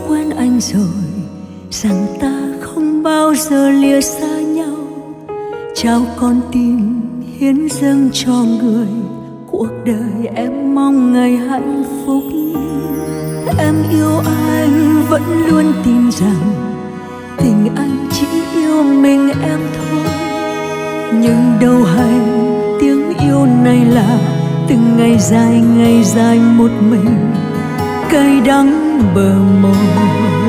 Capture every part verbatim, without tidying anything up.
quen anh rồi, rằng ta không bao giờ lìa xa nhau. Trao con tim hiến dâng cho người, cuộc đời em mong ngày hạnh phúc. Em yêu anh vẫn luôn tin rằng tình anh chỉ yêu mình em thôi. Nhưng đâu hay tiếng yêu này là từng ngày dài ngày dài một mình cay đắng bờ môi.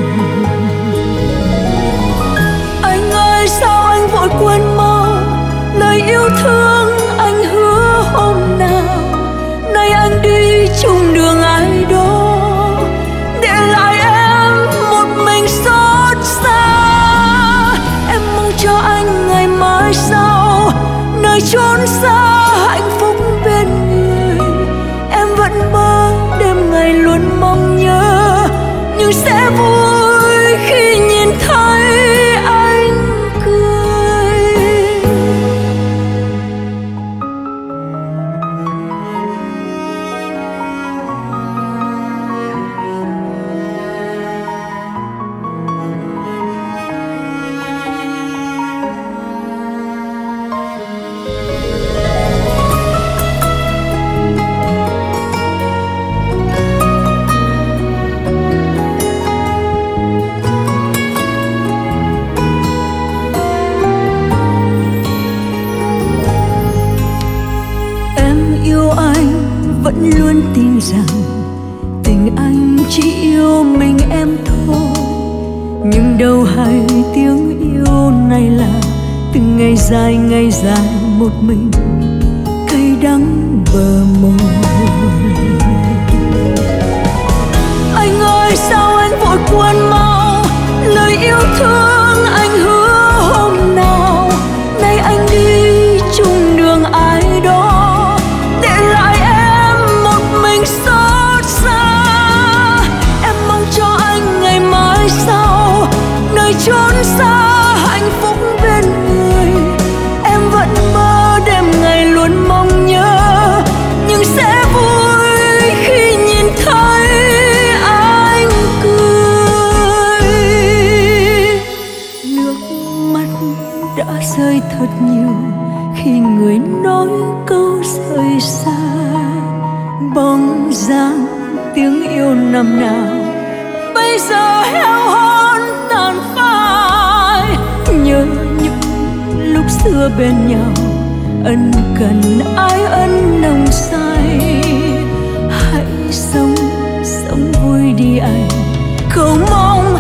Anh ơi sao anh vội quên mau lời yêu thương anh hứa hôm nào. Nay anh đi chung đường ai đó, để lại em một mình xót xa. Em mong cho anh ngày mai sau nơi chốn xa hạnh phúc bên người. Em vẫn mơ đêm ngày luôn mong nhớ, nhưng sẽ vui khi nhìn thấy anh cười. Vẫn luôn tin rằng tình anh chỉ yêu mình em thôi. Nhưng đâu hay tiếng yêu này là từng ngày dài ngày dài một mình cay đắng bờ môi. Anh ơi sao anh vội quên mau lời yêu thương anh hứa hôm nào. Nay anh đi chung đường ai đó, xót xa. Em mong cho anh ngày mai sau nơi chốn xa hạnh phúc bên người. Em vẫn mơ đêm ngày luôn mong nhớ, nhưng sẽ vui khi nhìn thấy anh cười. Nước mắt đã rơi thật nhiều khi người nói câu rời xa. Bóng dáng tiếng yêu năm nào bây giờ heo hon tàn phai. Nhớ những lúc xưa bên nhau, ân cần ái ân nồng say. Hãy sống sống vui đi anh, cầu mong